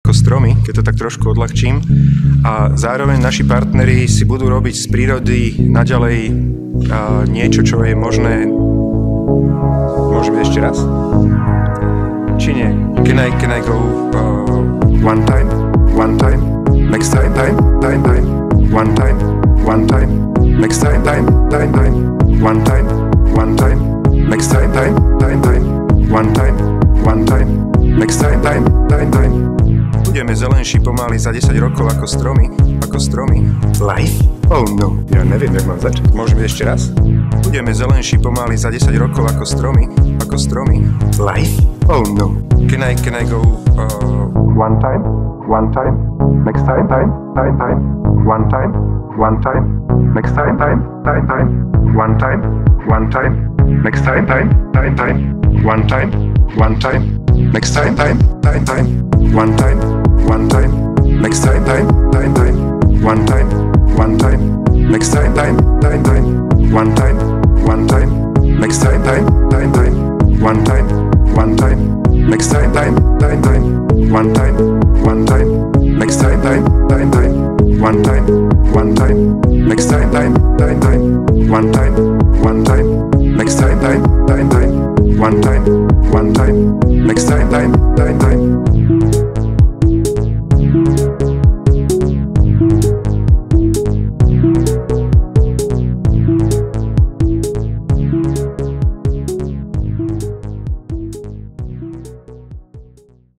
ako stromy, keď to tak trošku odľahčím. A zároveň naši partneri si budú robiť z prírody naďalej niečo, čo je možné. Môže byť ešte raz? Či nie? Can I go one time, next time, one time, next time, one time, next time, one time, next time. Budeme zelenší pomaly za 10 rokov ako stromy. Life? Oh no, ja neviem, jak mám začať. Môže byť ešte raz? Budeme zelenší pomaly za 10 rokov ako stromy. Life? Oh no. Can I go one time, next time, one time, next time, one time, next time, one time, next time, one time, next time, one time, next time, one time, next time, one time, next time, one time, next time, one time, next time, one time, next time, one time, next time.